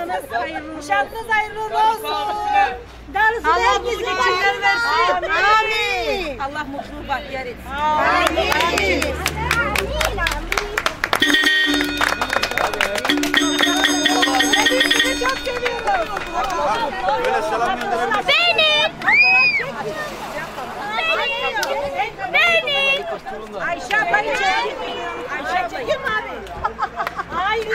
Nişanınız hayırlı olsun. Darısı Allah mutlu günler versin. Amin. Allah mutlu bahtiyar etsin. Amin. Sizi çok seviyorum. Böyle selam gönderebilirsin. Benim. Ayşe abayı çekin. Ayşe çekin mi abi? Hayır.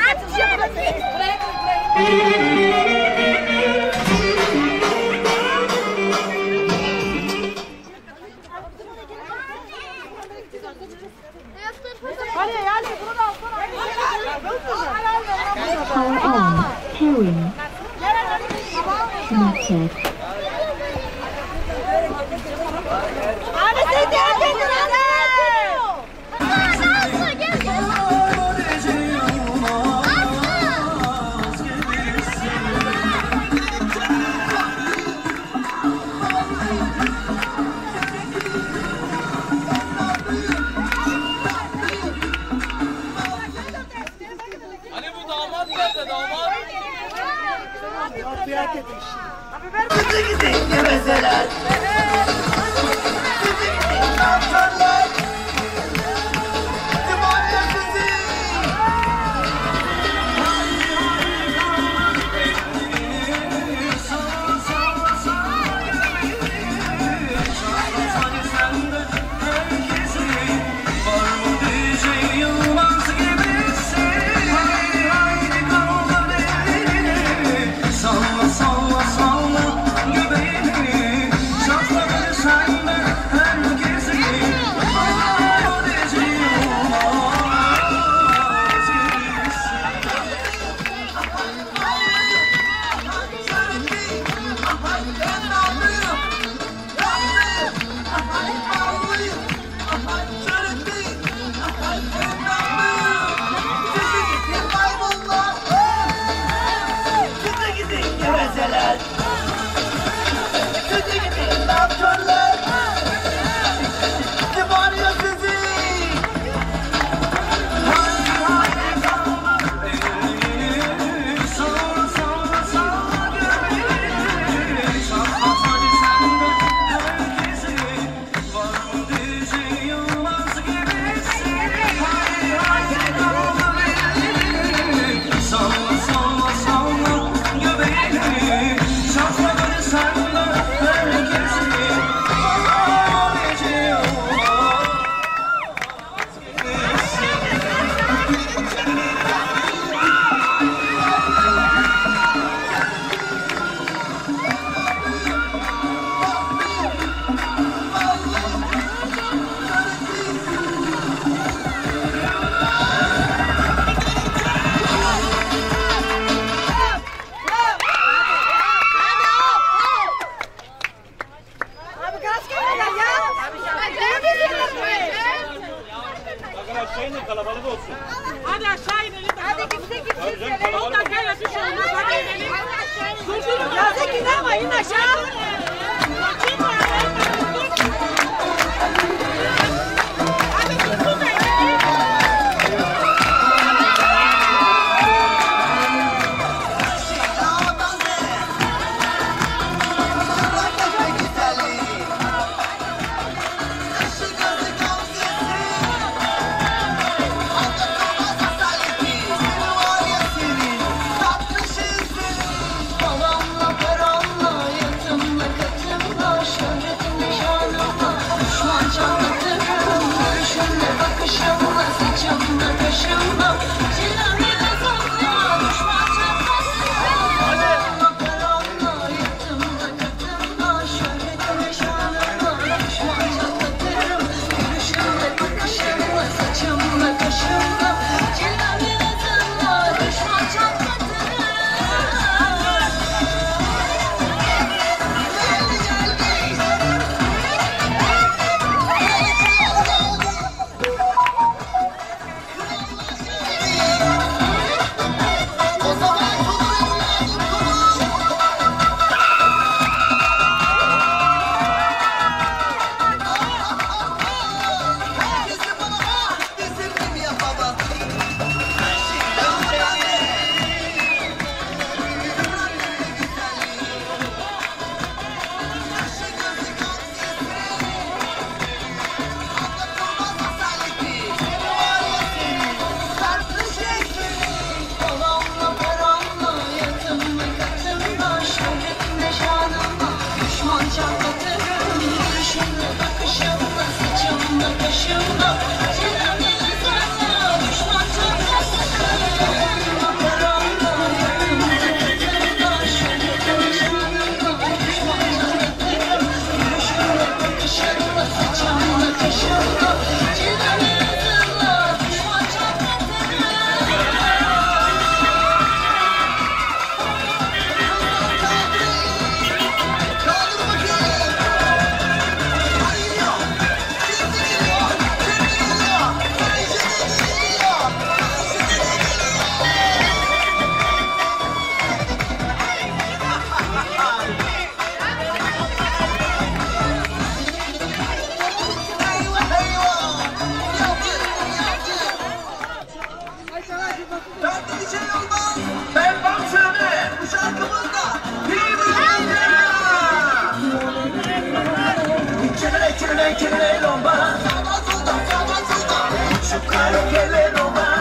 Hadi yani bunu da alsana. Power on. Pairing. Connected. Hadi sen de yapın hadi. Hani bu damat nerede damat? Sizi gidin gevezeler. Sizi gidin nankörler. Limanya sizi. Sizi gidin gevezeler. Sizi gidin nankörler. Limanya sizi. Abi kaç kere ya? Bakın aşağı inin kalabalık olsun. Hadi aşağı inelim. Hadi kimse kimse Canım, kalabalık olsun. Gel bir şey olmaz. Hadi inelim. Dur. Ya Zeki ne var? İn aşağı. Paramla paramla yatımla Ben DJ Yılmaz. Ben Bamsane. Bu şarkımızda Kere lomba. Sağdan soldan. Şu kare lomba.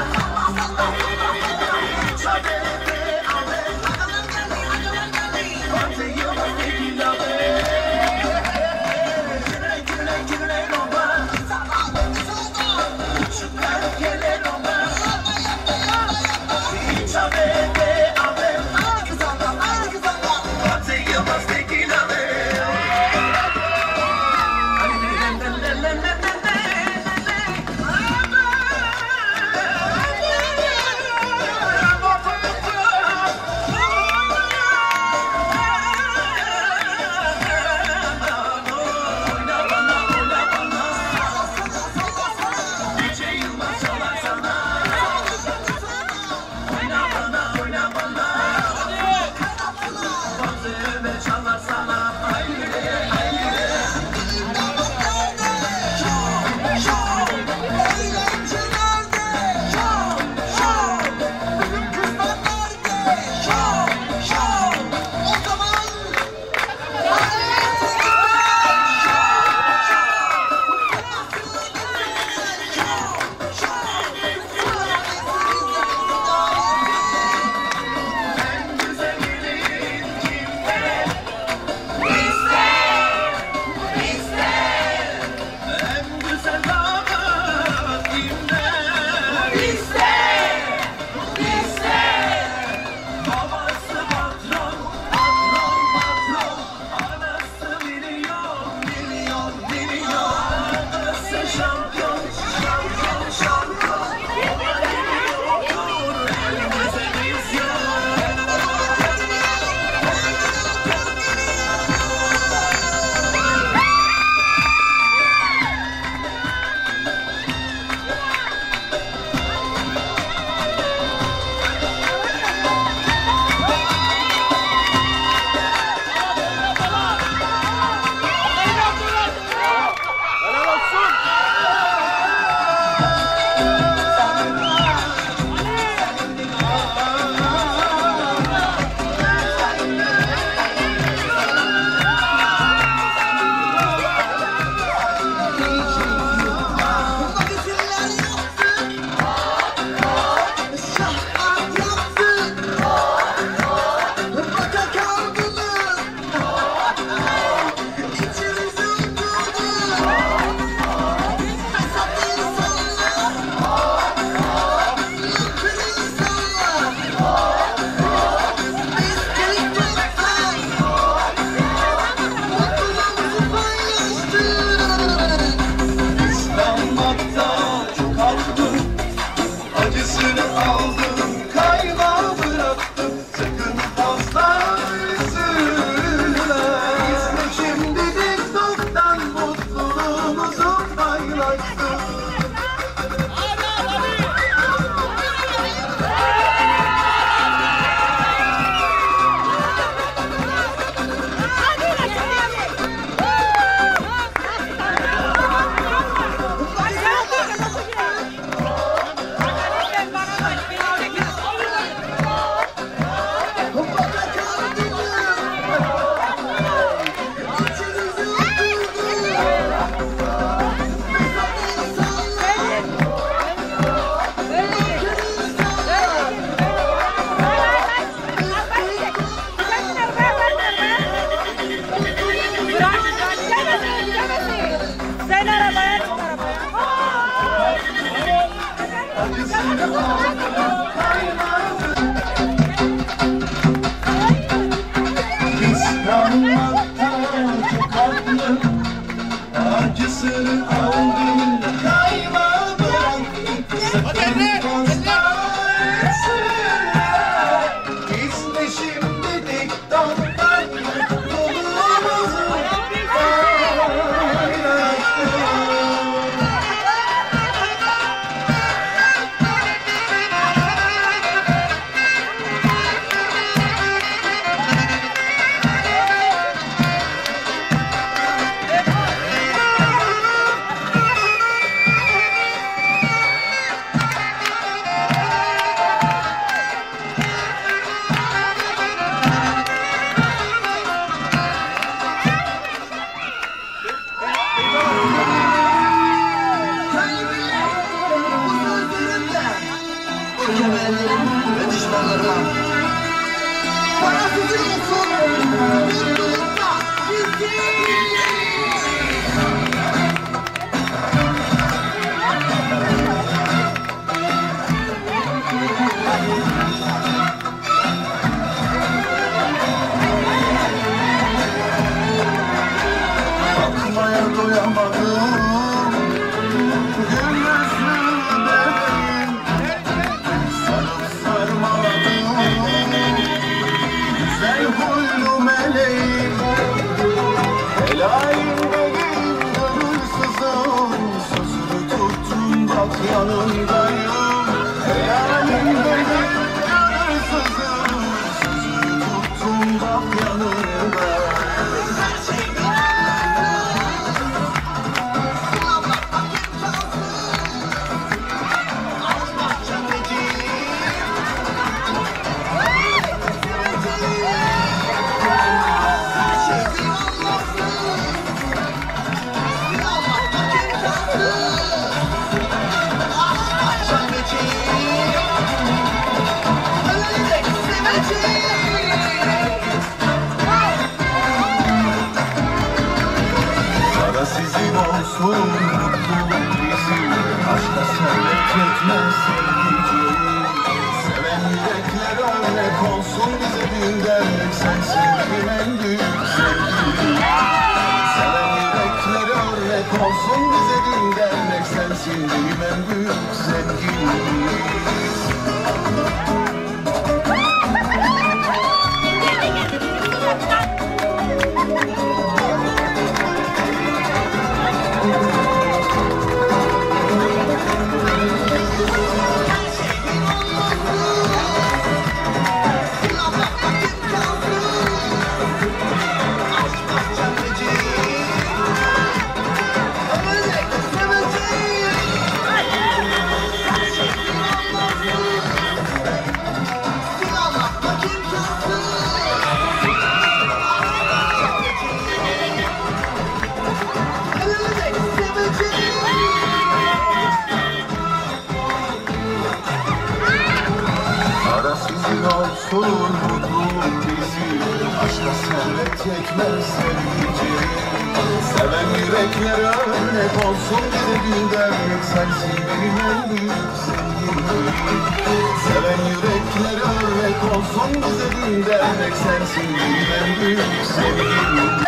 ülkeme ve düşmanlarıma. Parasızın olsun, mutlulukla bizim. Bakmaya doyamadım gül yüzlü bebeğim, sarıp sarmaladım güzel huylu meleğim. Helalindeyim gönülsüzüm, sözünü tuttum bak yanındayım. Helalindeyim gönülsüzüm, sözünü tuttum bak yanındayım. Para sizin olsun, mutluluk bizim, aşka servet yetmez sevgiciğim. Seven yürekler örnek olsun bize din dernek, sensin benim en büyük sevgim. Seven yürekler örnek olsun bize din dernek, sensin benim en büyük sevgim. Para sizin olsun, mutluluk bizim, aşka servet yetmez sevgiciğim. Seven yürekler örnek olsun bize din dernek, sensin benim en büyük sevgim. Seven yürekler örnek olsun bize din dernek, sensin benim en büyük sevgim.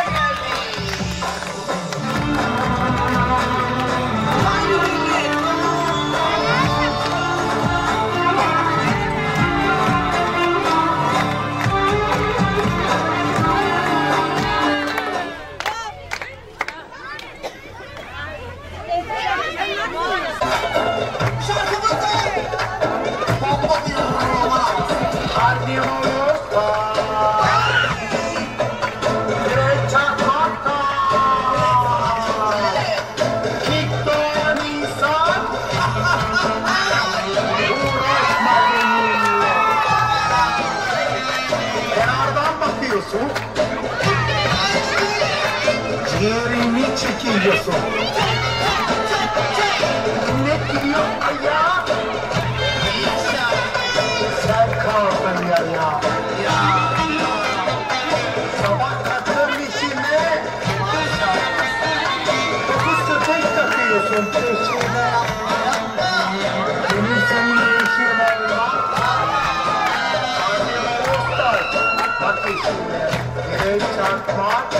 Ciğerimi çekiyorsun. Ne diyor ayağa? Sen kaldın ya. Sabah kalktım işime. 9 köpek takıyorsun peşime. Benim seninle işim olmaz. Bak işime. Direkt çarpmak.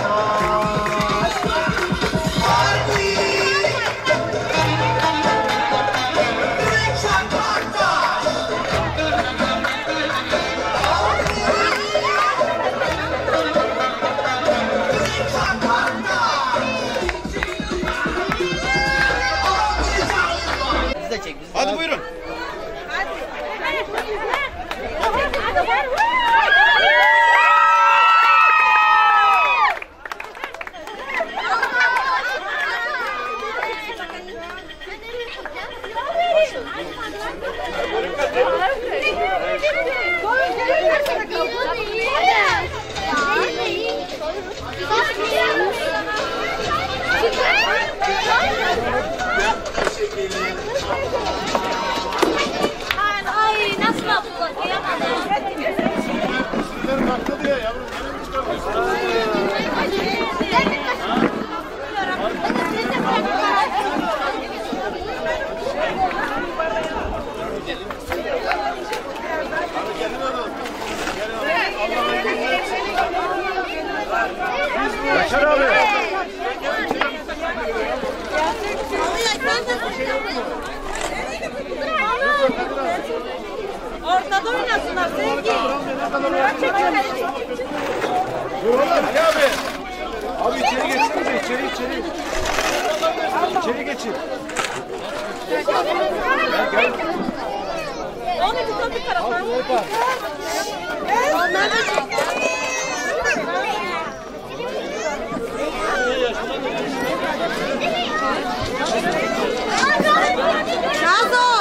Ortada oynasınlar Sevgi. Ali abi. Abi içeri geçsinize, içeri. İçeri geçin. Onu tutan bir tarafa. Şazo!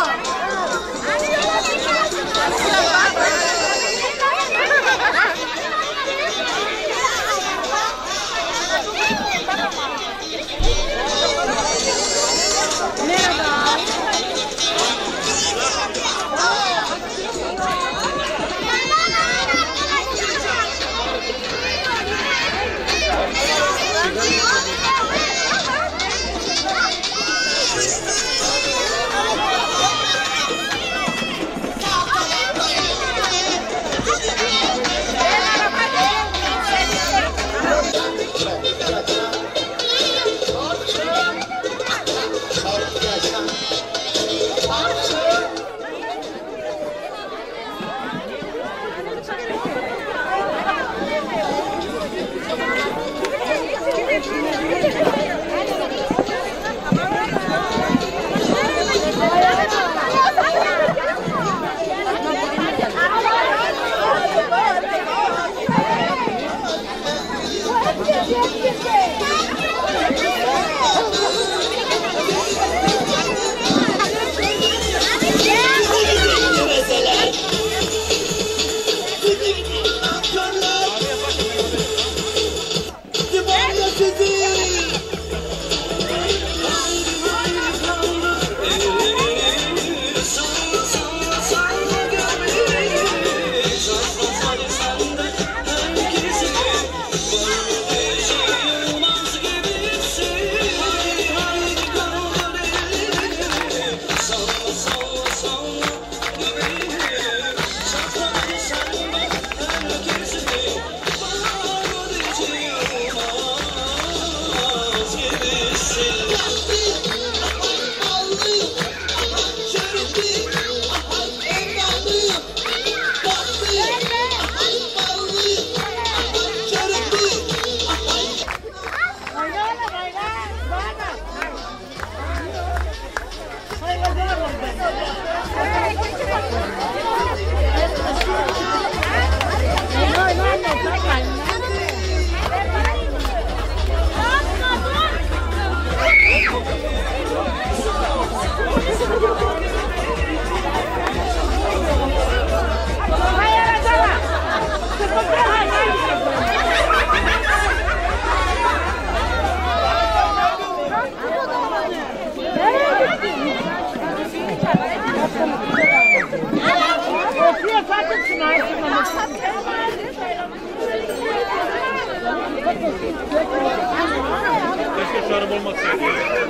Keşke şu araba olmasaydı.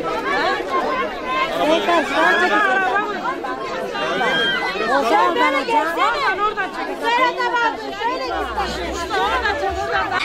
Ozan bana can. Oradan çekil. Şöyle de vardı. Şöyle git. Oradan çekil.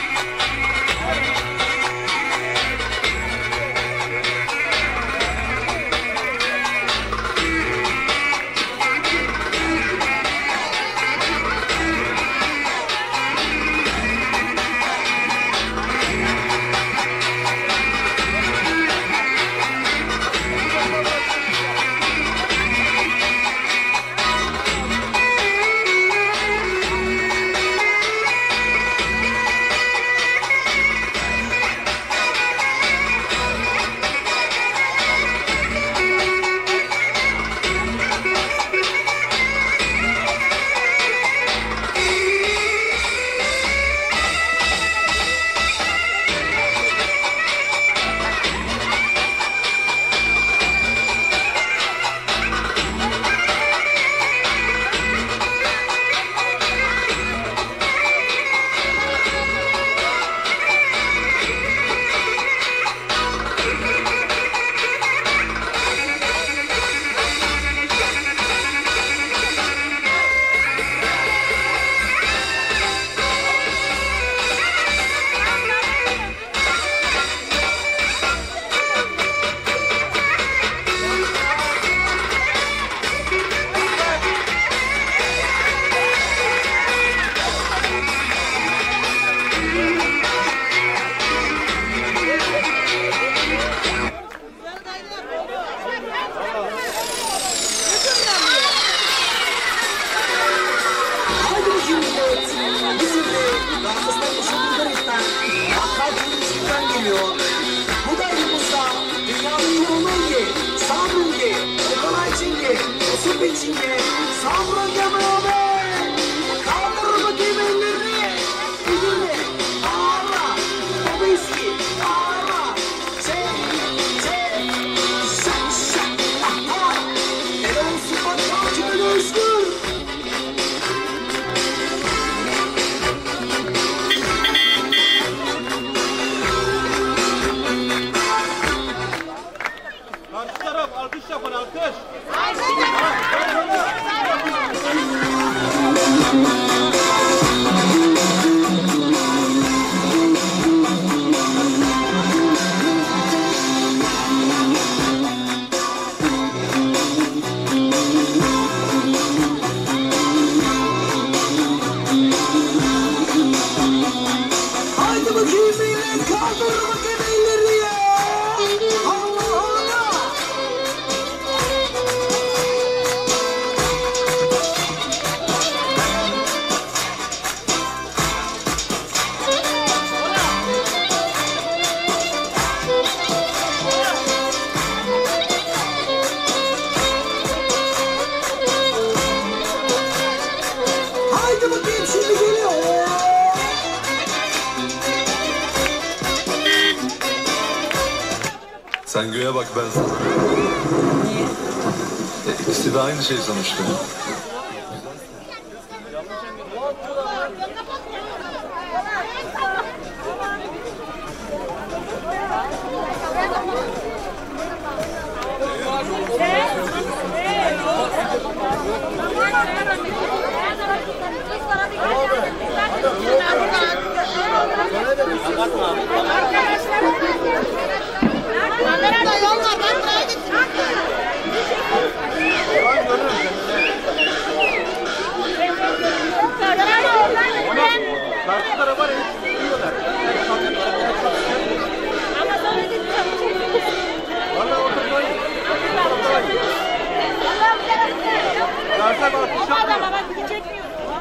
içinde savrulacağım abi. Kaldır bakayım ellerini. Ellerini ağla. O eski ağla. Sen. Aha. Eren Sıfat Şarkı'nın özgür. Karşı taraf alkış yapın, alkış. Haydi bakayım millet, kaldır bakayım elleri ya. Allah Allah. Haydi bakayım şimdi geliyor. Sen göğe bak ben sana. Niye? İkisi de aynı şey sonuçta. Kamerada yol var. Ben buraya getireyim. Karşı tarafa diyorlar. Ama sonra gideceğim. Valla orada koyun. Karşı tarafa alkış yapın. Adama bak bizi çekmiyor.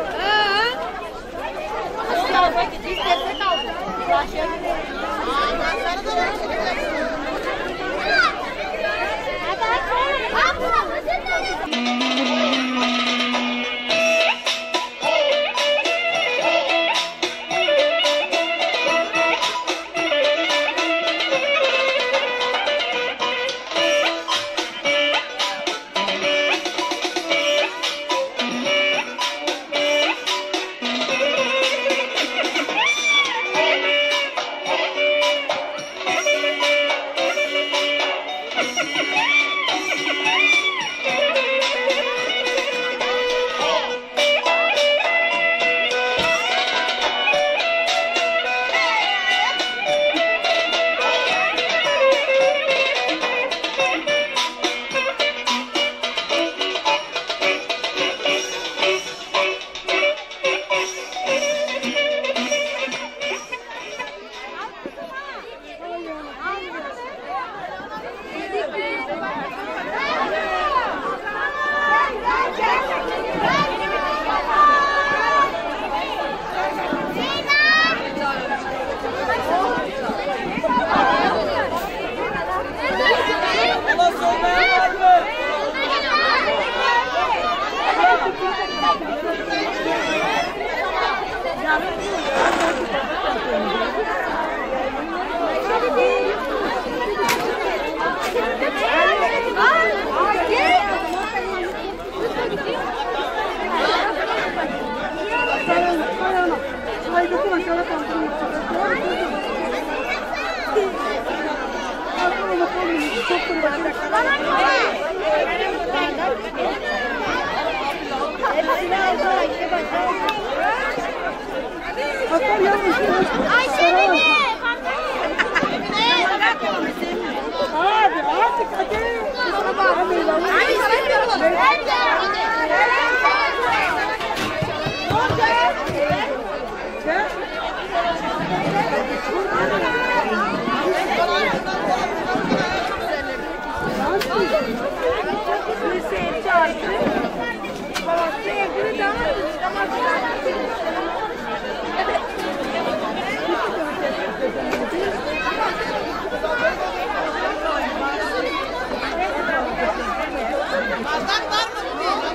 Aslında bak biz destek aldık. Başlayalım. Sarı da verecek. Hadi Ayşe beni. Abi artık hadi. Bardak var mı?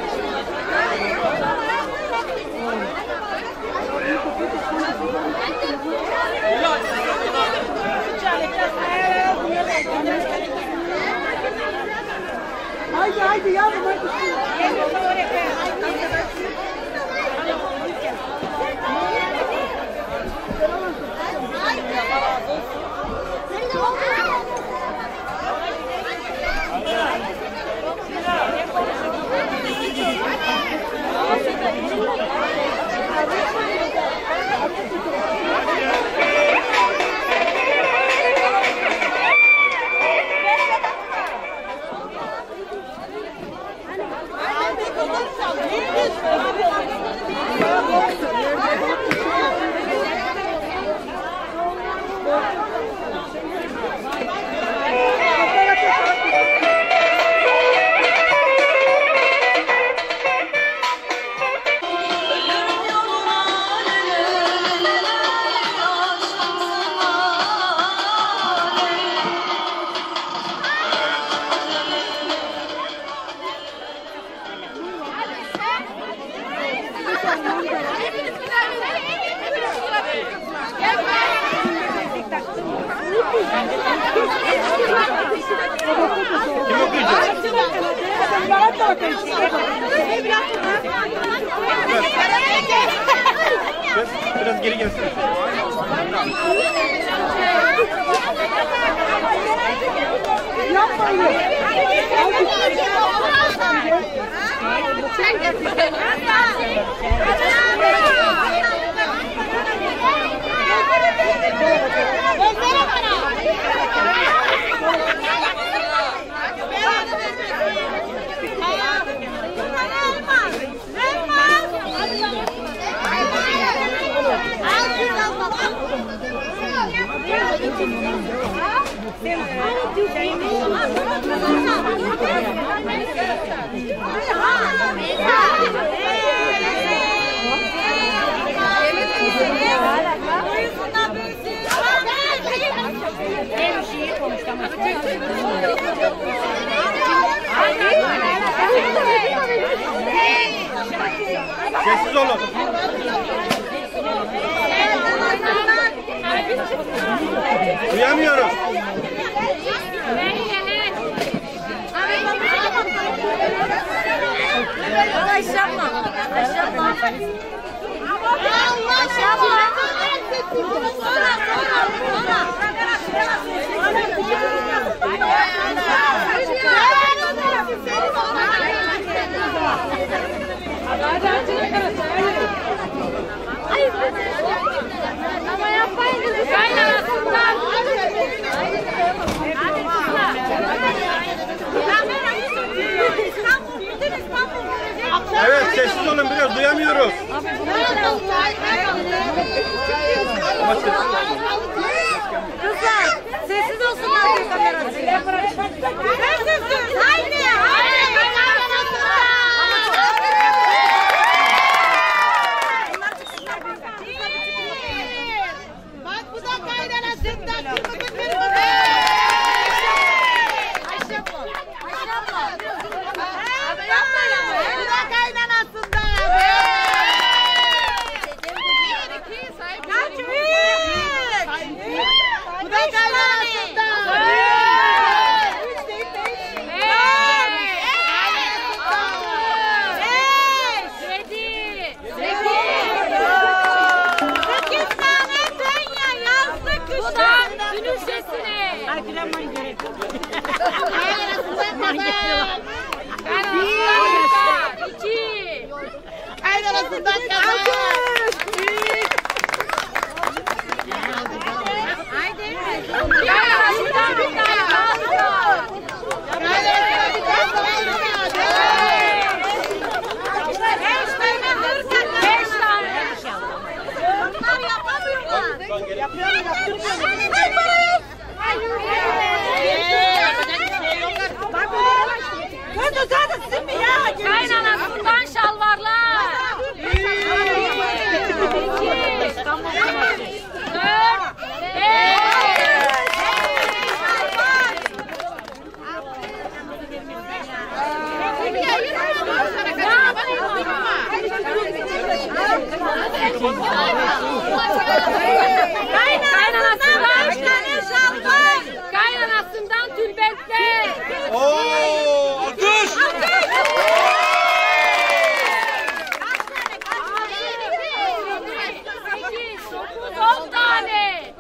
Kim okuyacak? Biraz geri gelsene. Sessiz olun. Duyamıyorum. Ama yapmayın kızım. Evet, sessiz olun biraz, duyamıyoruz. Kızlar sessiz olsunlar bir kamerası. Sessiz. Haydi. Bak bu da kaynanasından. Kaynanasından Kaynanasından şalvarlar. 2, 4, 5. Kaynanasından tülbentler. Oo, alkış. 10 tane.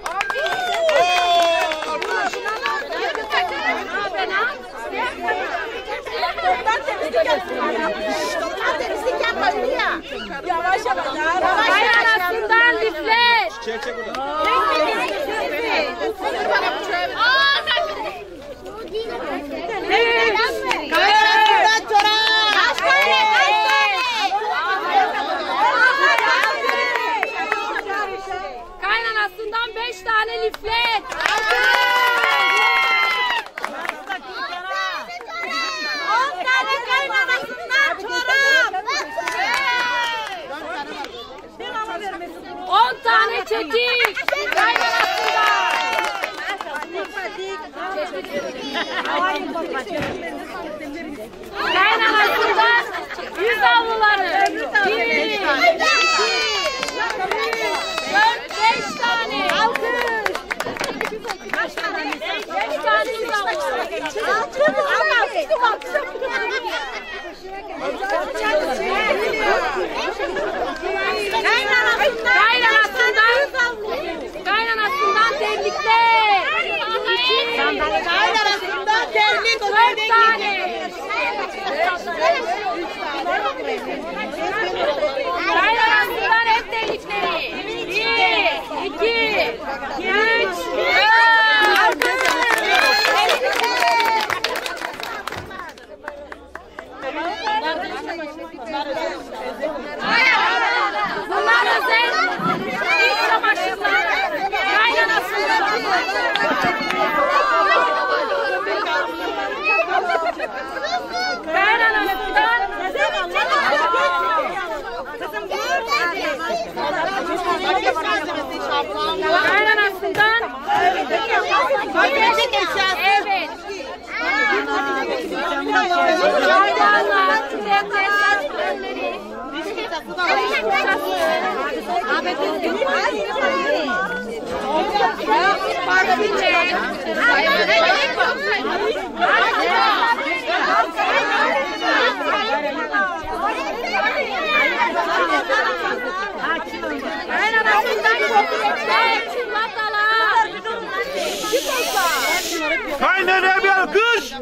Yavaş yavaş. Kaynanasından lifler. Çek buradan. Kaynanasından 5 tane liflet. 10 tane kaynanasından çorap. 10 tane çetik. Kaynanasından. Kaynanasından yüz avluları. 1, Kaynanasından terlikler. Kaynanasından terlik. 4 tane. Kaynanasından hep terlikleri. 1, 2, 3, 4. Bunlar özel iç çamaşırları. Kaynanasından. Kaynanasından. Kaynanasından. Evet. Kaynanaya bir alkış.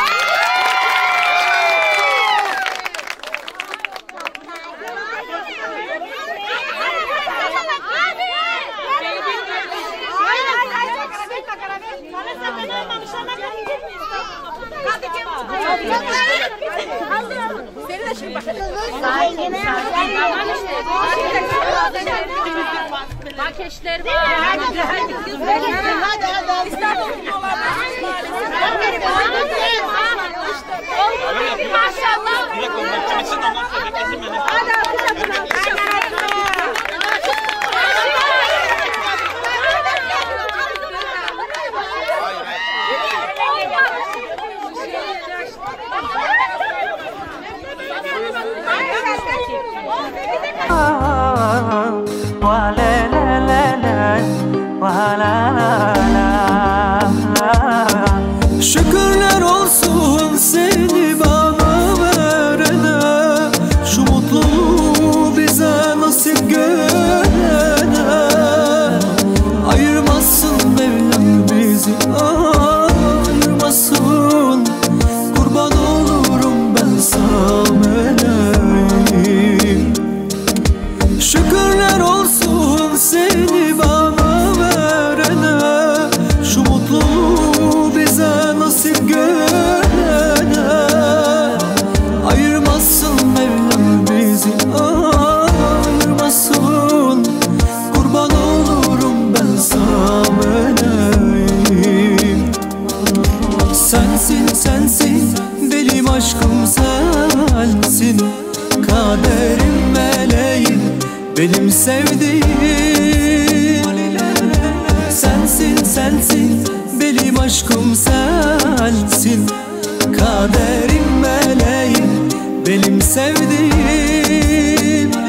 Makeşler var. Maşallah. Şükürler olsun seni bana verene, şu mutluluğu bize nasip görene. Ayırmasın Mevlam bizi, ayırmasın. Kurban olurum ben sana meleğim. Şükürler olsun seni bana verene, şu mutluluğu bize nasip görene. Ayırmasın Mevlam bizi, ayırmasın. Kurban olurum ben sana meleğim. Sensin sensin benim aşkım sensin, kaderim meleğim benim sevdiğim. Sensin sensin benim aşkım sensin, kaderim meleğim benim sevdiğim.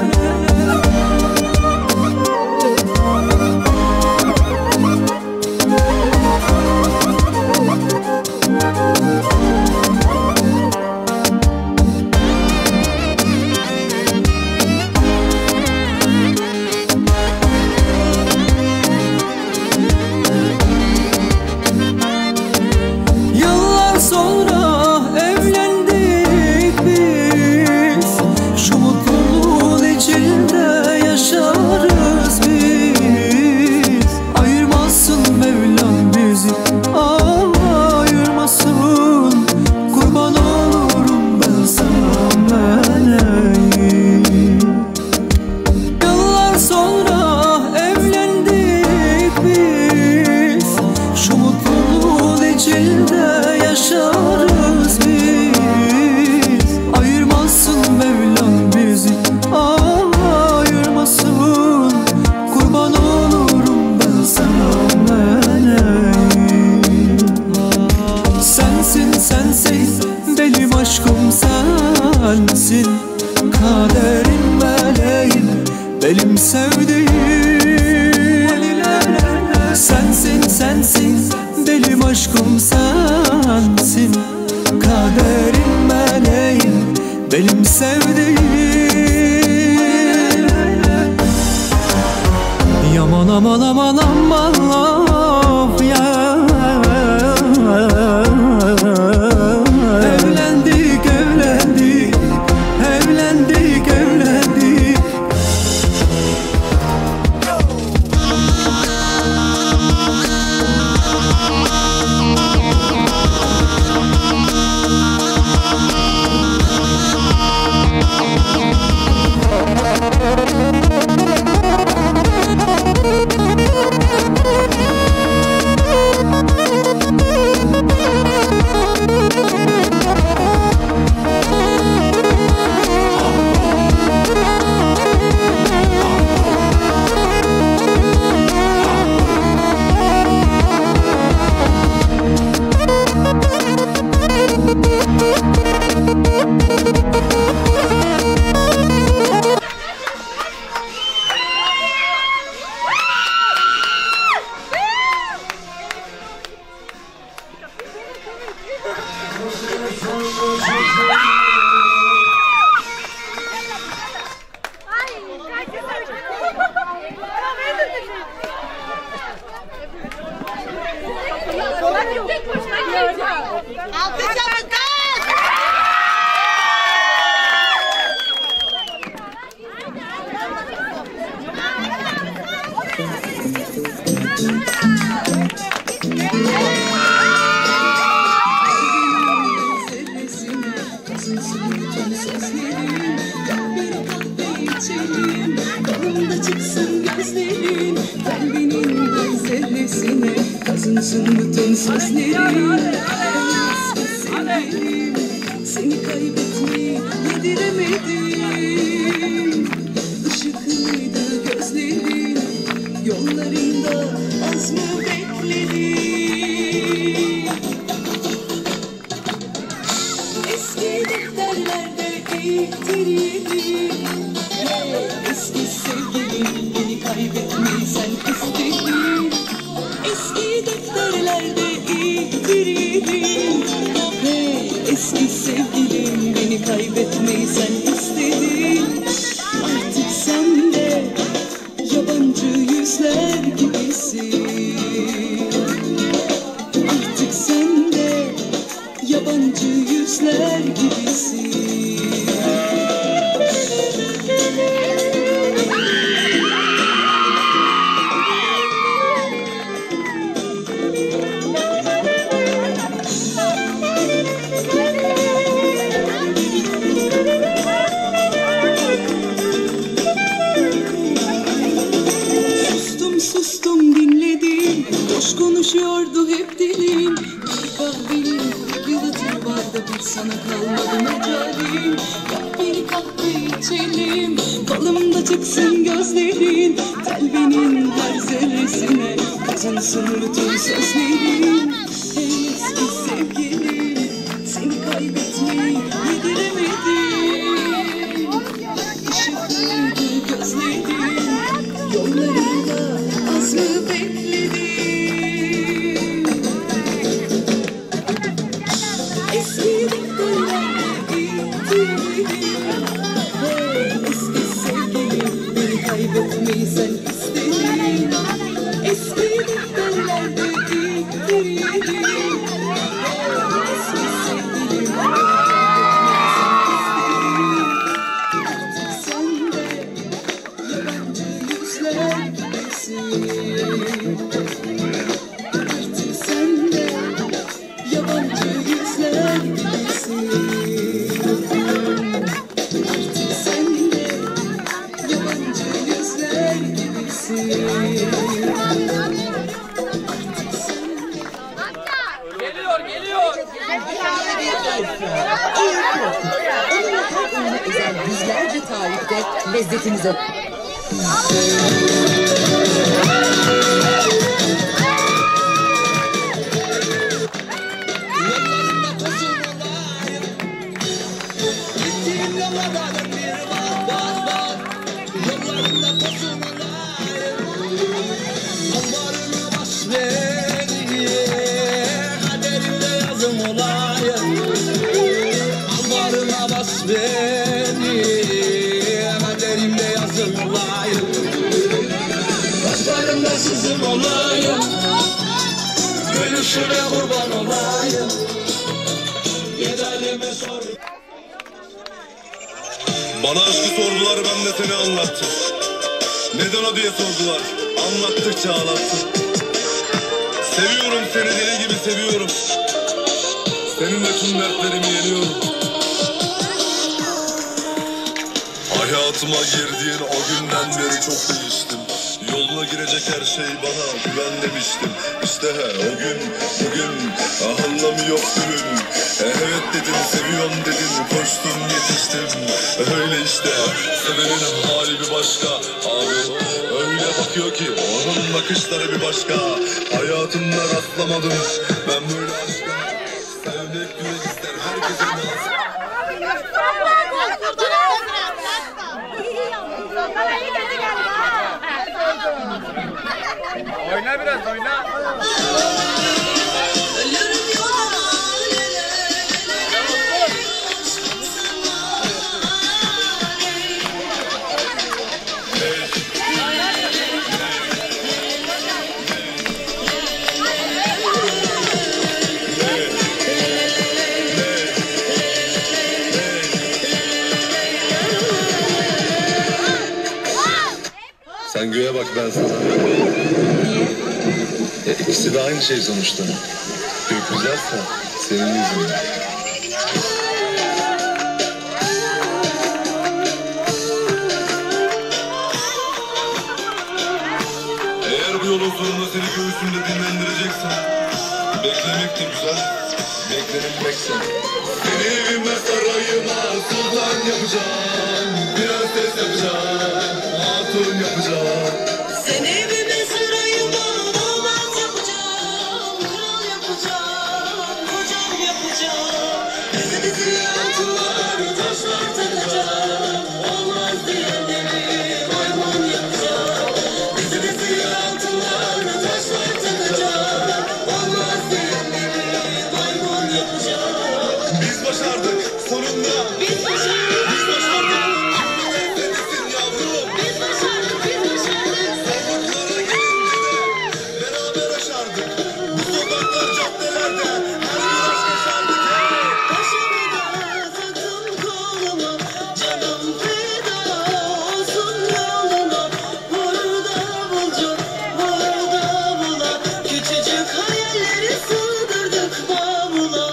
Yıllar sonra evlendik biz, şu mutluluğun içinde yaşarız biz. Ayırmasın Mevlam bizi, ayırmasın. Kurban olurum ben sana meleğim. Yıllar sonra evlendik biz, şu mutluluğun içinde yaşarız biz. Ayırmasın Mevlam bizi, ayırmasın. Kurban olurum ben sana meleğim. Sensin sensin benim aşkım sensin, kaderim meleğim benim sevdiğim. Sensin sensin benim aşkım sensin, Aman aman aman of ya. Evlendik evlendik, evlendik evlendik. Seni kaybetmeyi yediremedim. Işıklıydı gözlerin, yollarında az mı bekledim? Eski defterlerde biriktirdim. Eski sevgilim, beni kaybetmeyi sen istedin. Eski defterlerde biriktirdim. Eski sevgilim, beni kaybetmeyi sen istedin. Artık sen de yabancı yüzler gibisin. Artık sen de yabancı yüzler gibisin. Sustum dinledim, boş konuşuyordu hep dilim. Bir kahvenin yıldızı vardı, bir sana kalmadı mecalim. Gel bir kahve içelim, balımda çıksın gözlerin. Telbenin her zerresine kazınsın bütün sözlerin. Ey eski sevgilim, seni kaybetmeyi yediremedim. Işıklıydı gözlerin, yollarında az mı bekledim? Eski defterlerde biriktirdim. Eski sevgilim, beni kaybetmeyi sen istedin. Eski defterlerde biriktirdim. Eski sevgilim, artık sen de yabancı yüzler gibisin. Artık sen de yabancı yüzler gibisin. Artık sen de yabancı yüzler gibisin. Özel yüzlerce tarifte lezzetinize... Mezarımda sizin olayım, gülüşüne kurban olayım. Yedalime sor. Bana aşkı sordular, ben de seni anlattım. Neden o diye sordular, anlattıkça ağlattım. Seviyorum seni, deli gibi seviyorum. Seninle tüm dertlerimi yeniyorum. Hayatıma girdiğin o günden beri çok değiştim. Yoluna girecek her şey bana güven demiştim. İşte o gün, bugün anlamı yok günün. Evet dedim, seviyorum dedim, koştum yetiştim. Öyle işte, sevenin hali bir başka. Abi öyle bakıyor ki, onun bakışları bir başka. Hayatımda rastlamadım ben böyle aşka. Sevmek yürek ister herkese lazım. Oyna biraz, oyna. Sen göğe bak, ben sana. Niye? İkisi de aynı şey sonuçta. Gök güzelse senin yüzünden. Eğer bu yolun sonunda seni göğsümde dinlendireceksen, beklemek de güzel, beklenilmekse. Seni evime, sarayıma sultan yapacağım, prenses yapacağım, hatun yapacağım. Seni evime, sarayıma damat yapacağım, kral yapacağım, kocam yapacağım. Bizi bizi altınlar, taşlar takacağım, olmaz diyenleri maymun yapacağım. Bizi bizi altınlar, taşlar takacağım, olmaz diyenleri maymun yapacağım. Biz başardık sonunda. Biz başardık. Biz başardık. Neredesin yavrum? Biz başardık, biz başardık. Sokaklara gelince de beraber aşardık. Bu sokaklar, caddelerde her bir aşk yaşardık. Başımı da taktım koluma, canım feda olsun yoluna. Vur davulcu, vur davula, küçücük hayalleri sığdırdık bavula.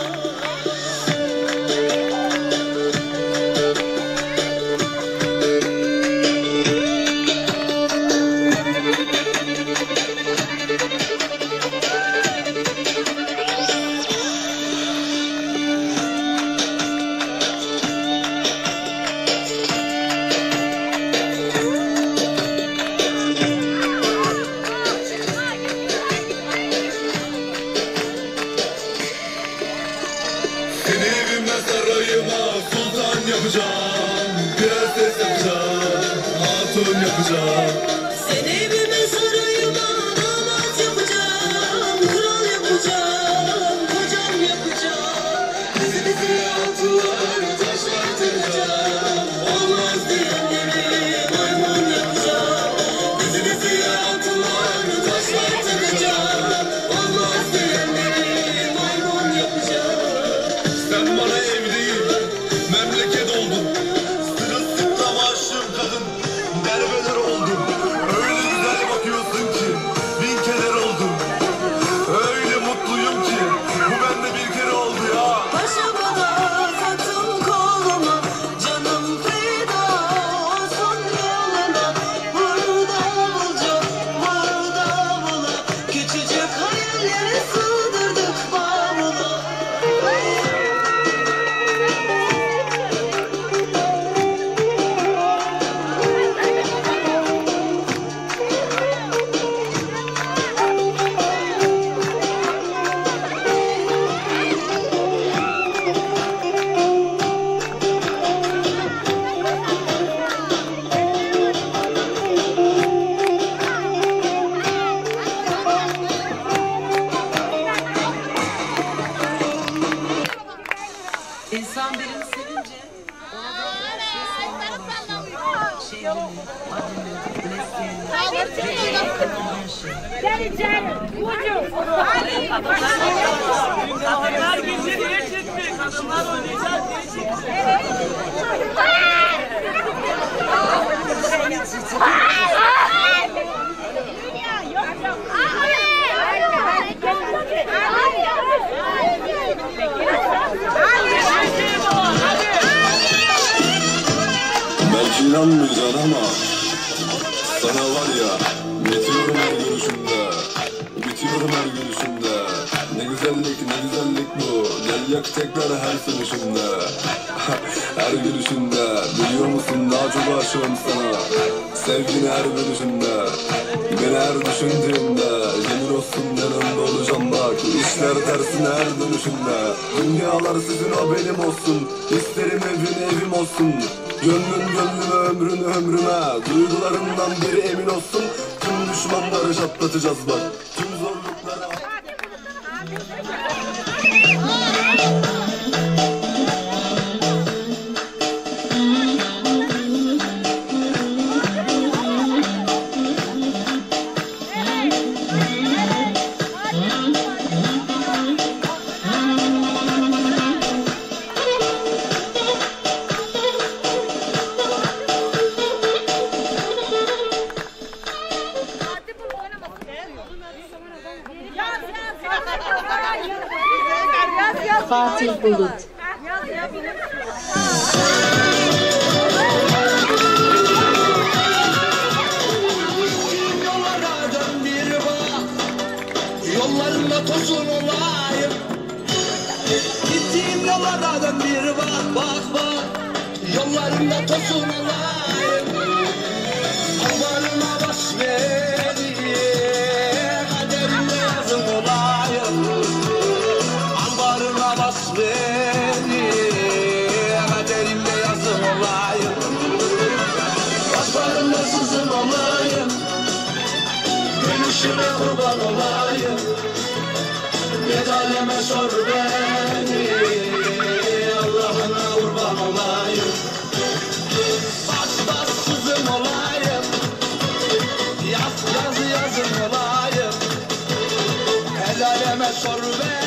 Seni evime, sarayıma sultan yapacağım, prenses yapacağım, hatun yapacağım. Seni evime, sarayıma damat yapacağım, kral yapacağım, kocam yapacağım. Bizi bizi altınlar, taşlar takacağım, olmaz diyenleri maymun yapacağım. Bizi bizi altınlar, taşlar takacağım, olmaz diyenleri maymun yapacağım. Sen bana ev değil, memleket oldun. Sırılsıklam aşığım kadın, derbeder oldum. Öyle güzel Gel içeri. Kadınlar bizi niye çekti? Kadınlar oynayacak diye çekti. Belki inanmayacaksın ama sana var ya, bitiyorum her görüşümde, bitiyorum her görüşümde. Ne güzellik bu, gel yak tekrar her sönüşümde. Her gülüşünde, biliyor musun daha çok aşığım sana. Sevgini her bölüşümde, beni her düşündüğümde. Yemin olsun yanımda olacağım bak, işler tersine her dönüşümde. Dünyalar sizin o benim olsun, isterim evim olsun. Gönlün gönlüme ömrün ömrüme, duygularından biri emin olsun. Tüm düşmanları çatlatacağız bak, tüm zorluklara. Fatih Bulut. Yollarında tosun olayım. Gittiğim yollardan bir bak. Yollarında tosun olayım. Amarına baş vereyim. Kaderimde yazım olayım. Ambarına bas beni, kaderimde yazım olayım. Başlarında sızım olayım, gülüşüne kurban olayım. Medaleme sor beni, Allah'ına kurban olayım. Bas sızım olayım, yazım olayım. Helaleme sor beni.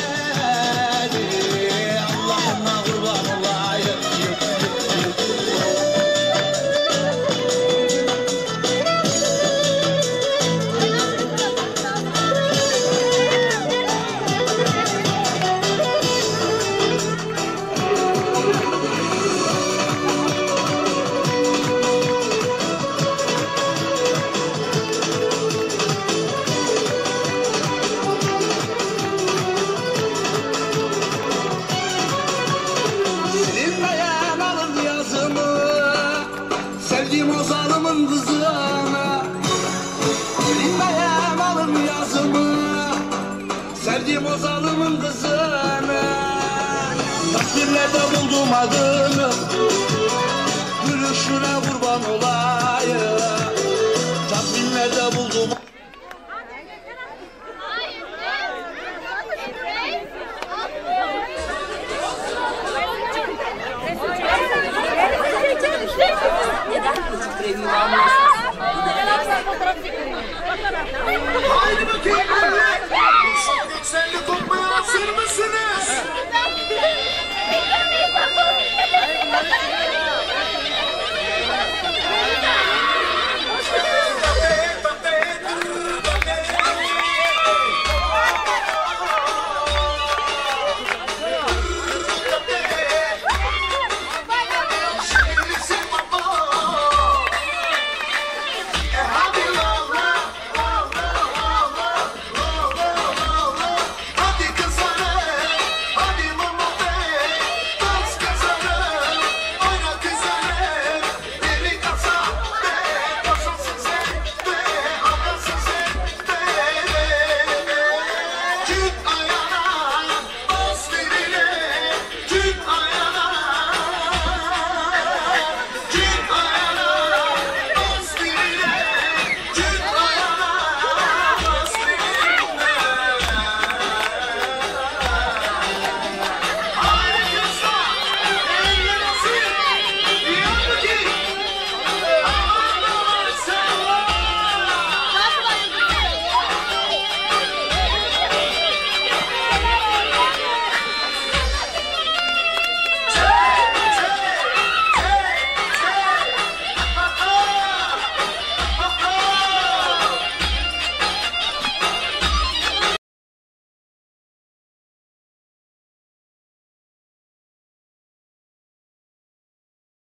Sevdiğim o zalimin kızına, bilmeyem alın yazımı. Sevdiğim o zalimin kızına, takdirlerde buldum adını. Gülüşüne kurban olayım, takdirlerde buldum. Haydi